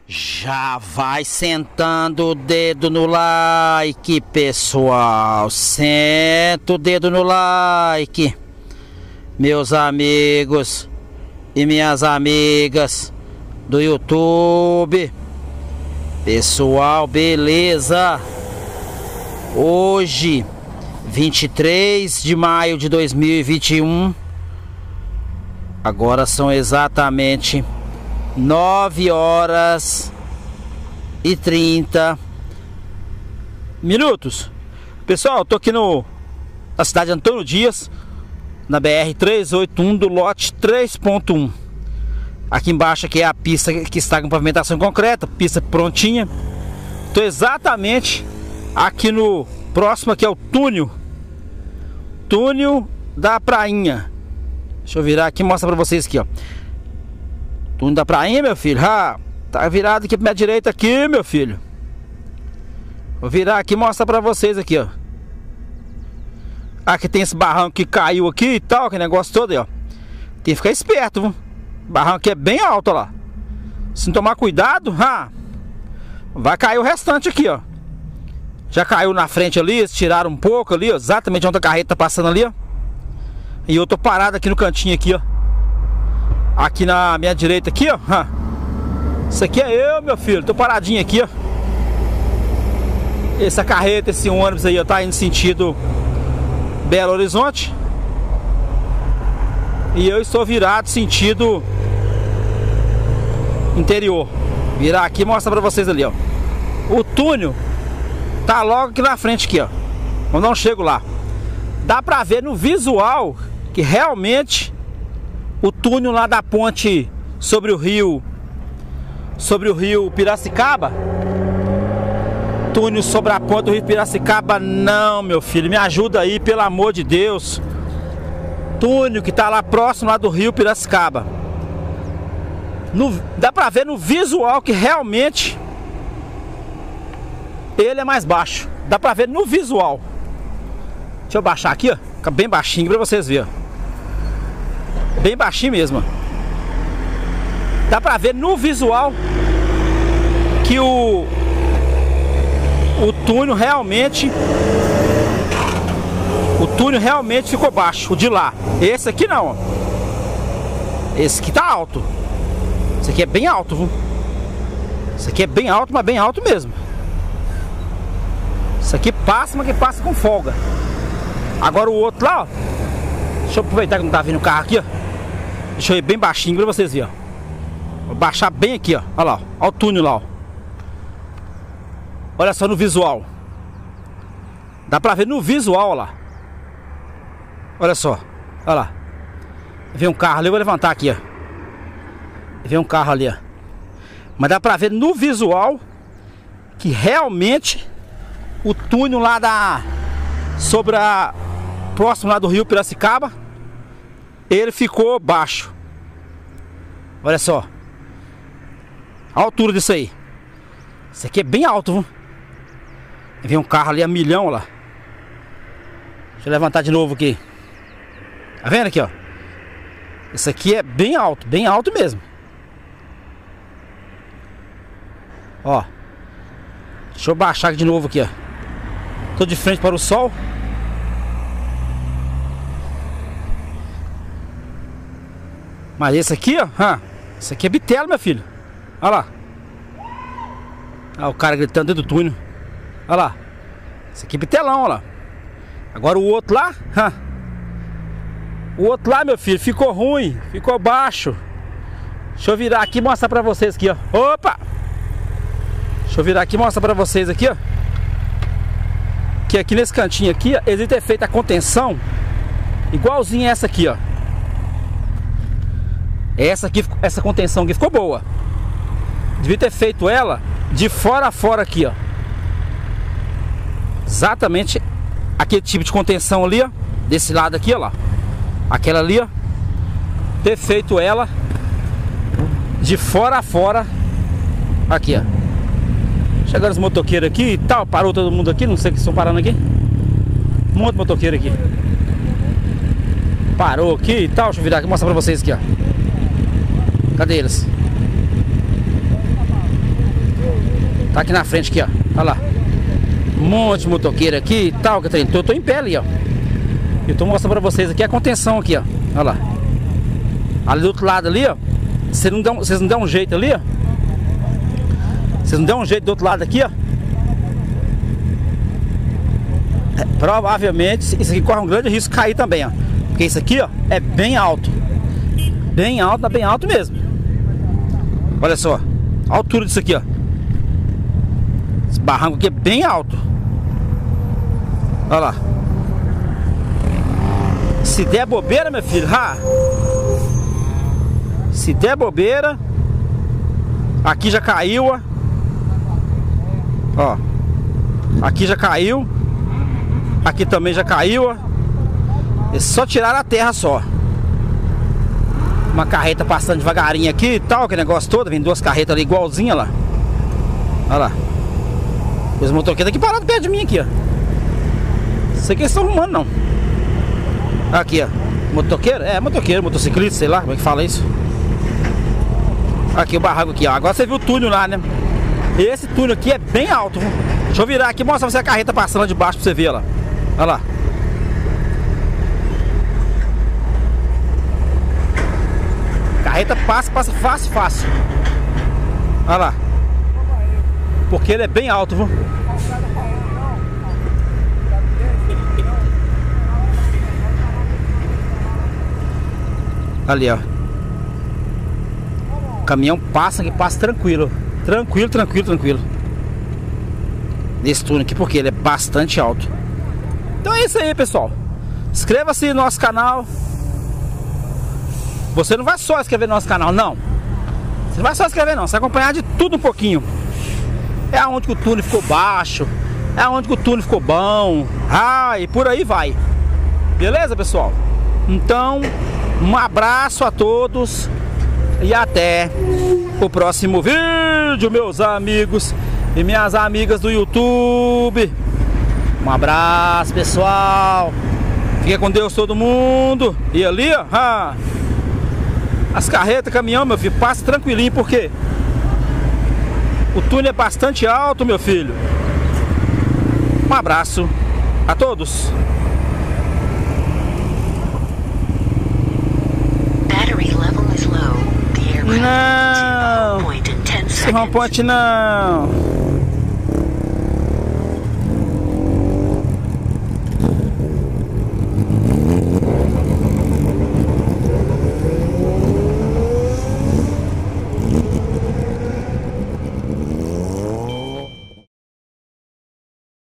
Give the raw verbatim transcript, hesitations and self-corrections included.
Já vai sentando o dedo no like, pessoal. Senta o dedo no like, meus amigos e minhas amigas do YouTube. Pessoal, beleza? Hoje, vinte e três de maio de dois mil e vinte e um. Agora são exatamente nove horas e trinta minutos. Pessoal, eu tô aqui no na cidade de Antônio Dias, na B R trezentos e oitenta e um do lote três ponto um. Aqui embaixo aqui é a pista que está com pavimentação concreta, pista prontinha. Tô exatamente aqui no próximo, aqui é o túnel túnel da Prainha. Deixa eu virar aqui e mostrar pra vocês aqui, ó. Túnel da Prainha, meu filho. Ah, tá virado aqui pra minha direita aqui, meu filho. Vou virar aqui e mostrar pra vocês aqui, ó. Aqui tem esse barranco que caiu aqui e tal, que negócio todo aí, ó. Tem que ficar esperto, viu? O barranco aqui é bem alto, ó lá. Se não tomar cuidado, ah, vai cair o restante aqui, ó. Já caiu na frente ali, eles tiraram um pouco ali, ó, exatamente onde a carreta tá passando ali, ó. E eu tô parado aqui no cantinho aqui, ó. Aqui na minha direita aqui, ó. Isso aqui é eu, meu filho. Tô paradinho aqui, ó. Essa carreta, esse ônibus aí, ó, tá indo sentido Belo Horizonte. E eu estou virado sentido interior. Virar aqui e mostrar pra vocês ali, ó. O túnel tá logo aqui na frente aqui, ó. Eu não chego lá. Dá pra ver no visual que realmente o túnel lá da ponte sobre o rio Sobre o rio Piracicaba, túnel sobre a ponte do rio Piracicaba, não, meu filho, me ajuda aí, pelo amor de Deus. Túnel que tá lá próximo lá do rio Piracicaba, no, dá pra ver no visual que realmente ele é mais baixo. Dá pra ver no visual. Deixa eu baixar aqui, ó. Fica bem baixinho pra vocês verem. Bem baixinho mesmo. Dá pra ver no visual que o O túnel realmente O túnel realmente ficou baixo, o de lá. Esse aqui não, ó. Esse aqui tá alto. Esse aqui é bem alto, viu? Esse aqui é bem alto, mas bem alto mesmo. Isso aqui passa, mas que passa com folga. Agora o outro lá, ó. Deixa eu aproveitar que não tá vindo o carro aqui, ó. Deixa eu ir bem baixinho pra vocês verem, ó. Vou baixar bem aqui, ó. Olha lá, ó. Olha o túnel lá, ó. Olha só no visual. Dá pra ver no visual, ó lá. Olha só. Olha lá. Vem um carro ali, eu vou levantar aqui, ó. Vem um carro ali, ó. Mas dá pra ver no visual que realmente o túnel lá da... sobre a... próximo lá do rio Piracicaba, ele ficou baixo. Olha só a altura disso aí. Isso aqui é bem alto, viu? Vem um carro ali a milhão, ó lá. Deixa eu levantar de novo aqui. Tá vendo aqui, ó? Isso aqui é bem alto, bem alto mesmo. Ó. Deixa eu baixar de novo aqui, ó. Tô de frente para o sol. Mas esse aqui, ó, ah, esse aqui é bitelo, meu filho. Olha lá. Olha o cara gritando dentro do túnel. Olha lá. Esse aqui é bitelão, olha lá. Agora o outro lá, ah, o outro lá, meu filho, ficou ruim, ficou baixo. Deixa eu virar aqui e mostrar pra vocês aqui, ó. Opa! Deixa eu virar aqui e mostrar pra vocês aqui, ó. Que aqui nesse cantinho aqui, ó, eles devem ter feito a contenção igualzinho essa aqui, ó. Essa aqui, essa contenção aqui ficou boa. Devia ter feito ela de fora a fora aqui, ó. Exatamente aquele tipo de contenção ali, ó. Desse lado aqui, ó lá. Aquela ali, ó. Ter feito ela de fora a fora aqui, ó. Chegaram os motoqueiros aqui e tal. Parou todo mundo aqui, não sei o que estão parando aqui. Um monte de motoqueiro aqui. Parou aqui e tal. Deixa eu virar aqui e mostrar pra vocês aqui, ó. Cadê eles? Tá aqui na frente aqui, ó. Olha lá. Um monte de motoqueiro aqui e tal, que eu tô em pé ali, ó. Eu tô mostrando pra vocês aqui a contenção aqui, ó. Olha lá. Ali do outro lado ali, ó. Vocês não dão, vocês não dão um jeito ali, ó. Vocês não dão um jeito do outro lado aqui, ó. É, provavelmente isso aqui corre um grande risco de cair também, ó. Porque isso aqui, ó, é bem alto. Bem alto, tá bem alto mesmo. Olha só. A altura disso aqui, ó. Esse barranco aqui é bem alto. Olha lá. Se der bobeira, meu filho, ha, se der bobeira, aqui já caiu, ó. Ó. Aqui já caiu. Aqui também já caiu, ó. É só tirar a terra só. Uma carreta passando devagarinho aqui e tal, que negócio todo. Vem duas carretas ali igualzinha lá. Olha lá. Os motoqueiros aqui parados perto de mim aqui, ó. Sei que eles estão arrumando, não. Aqui, ó. Motoqueiro? É, motoqueiro, motociclista, sei lá como é que fala isso. Aqui o barranco aqui, ó. Agora você viu o túnel lá, né? Esse túnel aqui é bem alto, viu? Deixa eu virar aqui e mostrar pra você a carreta passando lá de baixo pra você ver, ó lá. Olha lá. Carreta passa, passa fácil, fácil. Olha lá. Porque ele é bem alto, viu? Ali, ó. O caminhão passa aqui, passa tranquilo. Tranquilo, tranquilo, tranquilo. Nesse túnel aqui, porque ele é bastante alto. Então é isso aí, pessoal. Inscreva-se no nosso canal. Você não vai só inscrever no nosso canal, não. Você não vai só inscrever, não. Você vai acompanhar de tudo um pouquinho. É aonde que o túnel ficou baixo. É aonde que o túnel ficou bom. Ah, e por aí vai. Beleza, pessoal? Então, um abraço a todos. E até o próximo vídeo, meus amigos e minhas amigas do YouTube. Um abraço, pessoal. Fica com Deus todo mundo. E ali, ó, ah, as carretas, caminhão, meu filho, passa tranquilinho, porque o túnel é bastante alto, meu filho. Um abraço a todos. Não, esse rompote não.